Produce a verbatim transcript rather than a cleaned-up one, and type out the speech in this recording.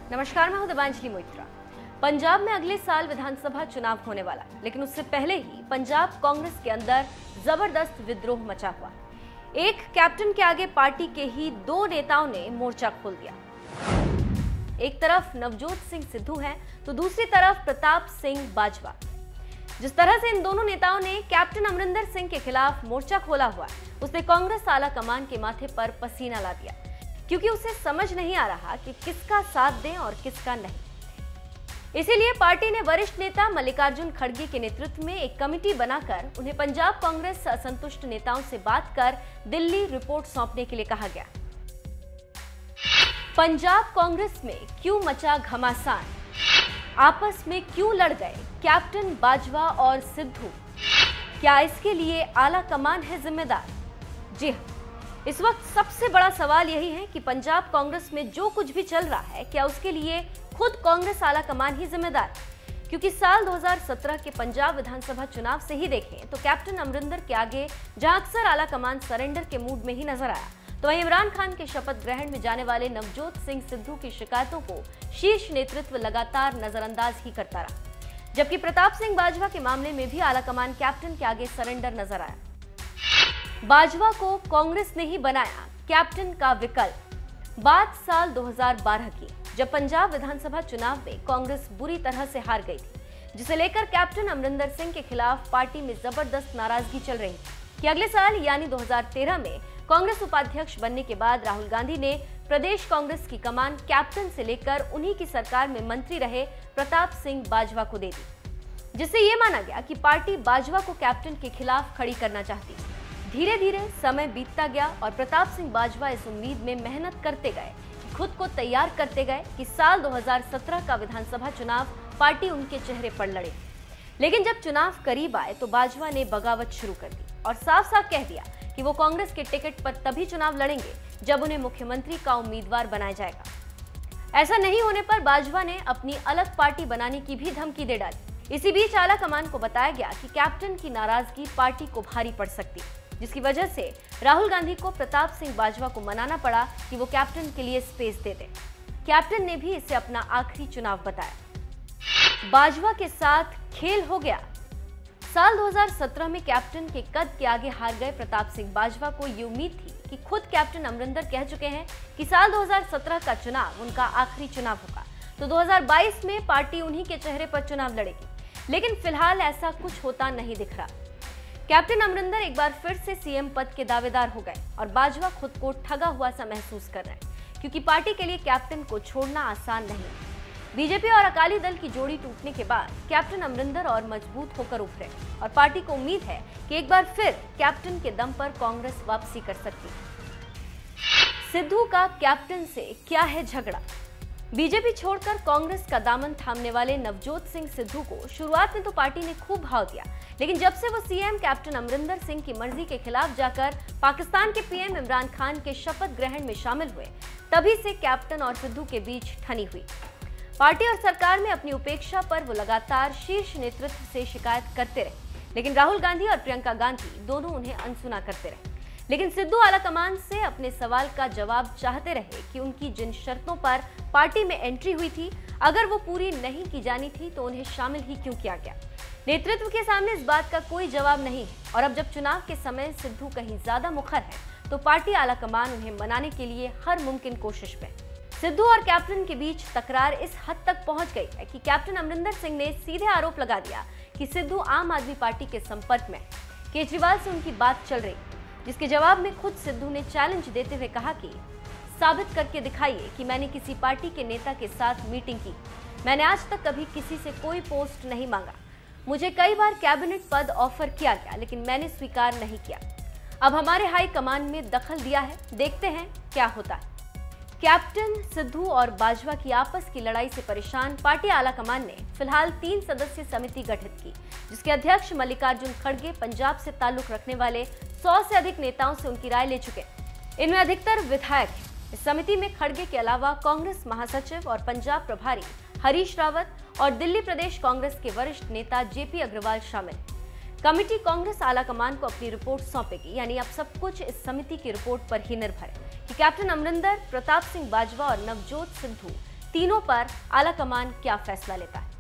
नमस्कार, मैं हूं दिव्यांजलि मोइत्रा। पंजाब में अगले साल विधानसभा चुनाव होने वाला, लेकिन उससे पहले ही पंजाब कांग्रेस के अंदर जबरदस्त विद्रोह मचा हुआ। एक कैप्टन के आगे पार्टी के ही दो नेताओं ने मोर्चा खोल दिया। एक तरफ नवजोत सिंह सिद्धू हैं, तो दूसरी तरफ प्रताप सिंह बाजवा। जिस तरह से इन दोनों नेताओं ने कैप्टन अमरिंदर सिंह के खिलाफ मोर्चा खोला हुआ, उसने कांग्रेस आला कमान के माथे पर पसीना ला दिया, क्योंकि उसे समझ नहीं आ रहा कि किसका साथ दें और किसका नहीं। इसीलिए पार्टी ने वरिष्ठ नेता मल्लिकार्जुन खड़गे के नेतृत्व में एक कमेटी बनाकर उन्हें पंजाब कांग्रेस से असंतुष्ट नेताओं से बात कर दिल्ली रिपोर्ट सौंपने के लिए कहा गया। पंजाब कांग्रेस में क्यों मचा घमासान? आपस में क्यों लड़ गए कैप्टन बाजवा और सिद्धू? क्या इसके लिए आला कमान है जिम्मेदार? जी हाँ, इस वक्त सबसे बड़ा सवाल यही है कि पंजाब कांग्रेस में जो कुछ भी चल रहा है, क्या उसके लिए खुद कांग्रेस आला कमान ही जिम्मेदार? क्योंकि साल दो हज़ार सत्रह के पंजाब विधानसभा चुनाव से ही देखें तो कैप्टन अमरिंदर के आगे जहां अक्सर आला कमान सरेंडर के मूड में ही नजर आया, तो वहीं इमरान खान के शपथ ग्रहण में जाने वाले नवजोत सिंह सिद्धू की शिकायतों को शीर्ष नेतृत्व लगातार नजरअंदाज ही करता रहा। जबकि प्रताप सिंह बाजवा के मामले में भी आला कमान कैप्टन के आगे सरेंडर नजर आया। बाजवा को कांग्रेस ने ही बनाया कैप्टन का विकल्प। बात साल दो हज़ार बारह की, जब पंजाब विधानसभा चुनाव में कांग्रेस बुरी तरह से हार गई थी, जिसे लेकर कैप्टन अमरिंदर सिंह के खिलाफ पार्टी में जबरदस्त नाराजगी चल रही थी कि अगले साल यानी दो हज़ार तेरह में कांग्रेस उपाध्यक्ष बनने के बाद राहुल गांधी ने प्रदेश कांग्रेस की कमान कैप्टन से लेकर उन्हीं की सरकार में मंत्री रहे प्रताप सिंह बाजवा को दे दी, जिससे ये माना गया कि पार्टी बाजवा को कैप्टन के खिलाफ खड़ी करना चाहती। धीरे धीरे समय बीतता गया और प्रताप सिंह बाजवा इस उम्मीद में मेहनत करते गए, खुद को तैयार करते गए कि साल दो हज़ार सत्रह का विधानसभा चुनाव पार्टी उनके चेहरे पर लड़े। लेकिन जब चुनाव करीब आए तो बाजवा ने बगावत शुरू कर दी और साफ साफ कह दिया कि वो कांग्रेस के टिकट पर तभी चुनाव लड़ेंगे जब उन्हें मुख्यमंत्री का उम्मीदवार बनाया जाएगा। ऐसा नहीं होने पर बाजवा ने अपनी अलग पार्टी बनाने की भी धमकी दे डाली। इसी बीच आला कमान को बताया गया कि कैप्टन की नाराजगी पार्टी को भारी पड़ सकती, जिसकी वजह से राहुल गांधी को प्रताप सिंह बाजवा को मनाना पड़ा कि वो कैप्टन के लिए स्पेस दे दें। कैप्टन ने भी इसे अपना आखिरी चुनाव बताया। बाजवा के साथ खेल हो गया। साल दो हज़ार सत्रह में कैप्टन के कद के आगे हार गए प्रताप सिंह बाजवा को ये उम्मीद थी कि खुद कैप्टन अमरिंदर कह चुके हैं कि साल दो हज़ार सत्रह का चुनाव उनका आखिरी चुनाव होगा, तो दो हज़ार बाईस में पार्टी उन्हीं के चेहरे पर चुनाव लड़ेगी। लेकिन फिलहाल ऐसा कुछ होता नहीं दिख रहा। कैप्टन अमरिंदर एक बार फिर से सीएम पद के दावेदार हो गए और बाजवा खुद को ठगा हुआ सा महसूस कर रहे हैं, क्योंकि पार्टी के लिए कैप्टन को छोड़ना आसान नहीं। बीजेपी और अकाली दल की जोड़ी टूटने के बाद कैप्टन अमरिंदर और मजबूत होकर उभरे और पार्टी को उम्मीद है कि एक बार फिर कैप्टन के दम पर कांग्रेस वापसी कर सकती है। सिद्धू का कैप्टन से क्या है झगड़ा? बीजेपी छोड़कर कांग्रेस का दामन थामने वाले नवजोत सिंह सिद्धू को शुरुआत में तो पार्टी ने खूब भाव दिया, लेकिन जब से वो सीएम कैप्टन अमरिंदर सिंह की मर्जी के खिलाफ जाकर पाकिस्तान के पीएम इमरान खान के शपथ ग्रहण में शामिल हुए, तभी से कैप्टन और सिद्धू के बीच ठनी हुई। पार्टी और सरकार में अपनी उपेक्षा पर वो लगातार शीर्ष नेतृत्व से शिकायत करते रहे, लेकिन राहुल गांधी और प्रियंका गांधी दोनों उन्हें अनसुना करते रहे। लेकिन सिद्धू आलाकमान से अपने सवाल का जवाब चाहते रहे कि उनकी जिन शर्तों पर पार्टी में एंट्री हुई थी, अगर वो पूरी नहीं की जानी थी तो उन्हें शामिल ही क्यों किया गया। नेतृत्व के सामने इस बात का कोई जवाब नहीं है और अब जब चुनाव के समय सिद्धू कहीं ज्यादा मुखर है, तो पार्टी आलाकमान उन्हें मनाने के लिए हर मुमकिन कोशिश में। सिद्धू और कैप्टन के बीच तकरार इस हद तक पहुंच गई है कि कैप्टन अमरिंदर सिंह ने सीधे आरोप लगा दिया कि सिद्धू आम आदमी पार्टी के संपर्क में, केजरीवाल से उनकी बात चल रही, जिसके जवाब में खुद सिद्धू ने चैलेंज देते हुए कहा कि साबित करके दिखाइए कि मैंने किसी पार्टी के नेता के साथ मीटिंग की। मैंने आज तक कभी किसी से कोई पोस्ट नहीं मांगा। मुझे कई बार कैबिनेट पद ऑफर किया गया, लेकिन मैंने स्वीकार नहीं किया। अब हमारे हाई कमान में दखल दिया है, देखते हैं क्या होता है। कैप्टन सिद्धू और बाजवा की आपस की लड़ाई से परेशान पार्टी आलाकमान ने फिलहाल तीन सदस्यीय समिति गठित की, जिसके अध्यक्ष मल्लिकार्जुन खड़गे पंजाब से ताल्लुक रखने वाले सौ से अधिक नेताओं से उनकी राय ले चुके हैं। इनमें अधिकतर विधायक हैं। इस समिति में खड़गे के अलावा कांग्रेस महासचिव और पंजाब प्रभारी हरीश रावत और दिल्ली प्रदेश कांग्रेस के वरिष्ठ नेता जेपी अग्रवाल शामिल। कमेटी कांग्रेस आलाकमान को अपनी रिपोर्ट सौंपेगी, यानी अब सब कुछ इस समिति की रिपोर्ट पर ही निर्भर है कि कैप्टन अमरिंदर, प्रताप सिंह बाजवा और नवजोत सिद्धू तीनों पर आला कमान क्या फैसला लेता है।